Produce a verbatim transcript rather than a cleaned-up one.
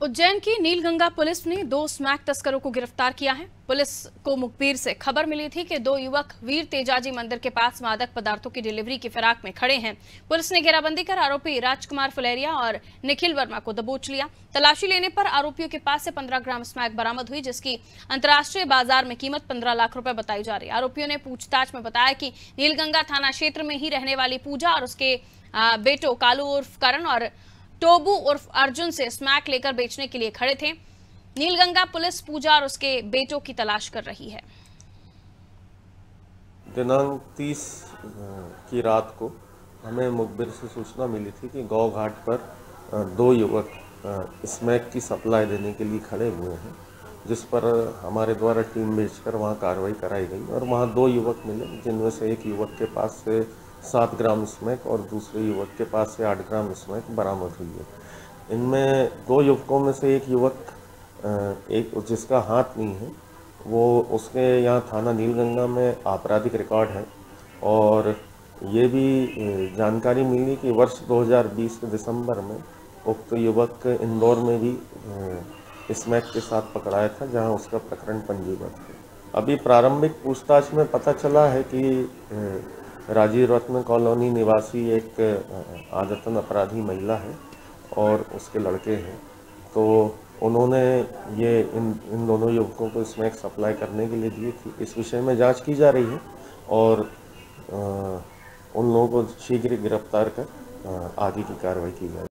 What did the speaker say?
उज्जैन की नीलगंगा पुलिस ने दो स्मैक तस्करों को गिरफ्तार किया है। पुलिस को मुखबिर से खबर मिली थी कि दो युवक वीर तेजाजी मंदिर के पास मादक पदार्थों की डिलीवरी की फिराक में खड़े हैं। पुलिस ने घेराबंदी कर आरोपी राजकुमार फुलेरिया और निखिल वर्मा को दबोच लिया। तलाशी लेने पर आरोपियों के पास से पंद्रह ग्राम स्मैक बरामद हुई, जिसकी अंतर्राष्ट्रीय बाजार में कीमत पंद्रह लाख रुपए बताई जा रही है। आरोपियों ने पूछताछ में बताया कि नीलगंगा थाना क्षेत्र में ही रहने वाली पूजा और उसके बेटो कालू उर्फ करण और टोबू उर्फ अर्जुन से स्मैक लेकर बेचने के लिए खड़े थे। नीलगंगा पुलिस पूजा और उसके बेटों की तलाश कर रही है। दिनांक तीस की रात को हमें मुखबिर से सूचना मिली थी कि गौ घाट पर दो युवक स्मैक की सप्लाई देने के लिए खड़े हुए हैं, जिस पर हमारे द्वारा टीम भेजकर वहां कार्रवाई कराई गई और वहां दो युवक मिले, जिनमें से एक युवक के पास से सात ग्राम स्मैक और दूसरे युवक के पास से आठ ग्राम स्मैक बरामद हुई है। इनमें दो युवकों में से एक युवक एक जिसका हाथ नहीं है, वो उसके यहाँ थाना नीलगंगा में आपराधिक रिकॉर्ड है और ये भी जानकारी मिली कि वर्ष दो हज़ार बीस के दिसंबर में उक्त युवक इंदौर में भी स्मैक के साथ पकड़ाया था, जहाँ उसका प्रकरण पंजीबद्ध है। अभी प्रारंभिक पूछताछ में पता चला है कि राजीव रत्न कॉलोनी निवासी एक आदतन अपराधी महिला है और उसके लड़के हैं, तो उन्होंने ये इन इन दोनों युवकों को स्मैक सप्लाई करने के लिए दी थी। इस विषय में जांच की जा रही है और आ, उन लोगों को शीघ्र गिरफ्तार कर आ, आगे की कार्रवाई की जाएगी।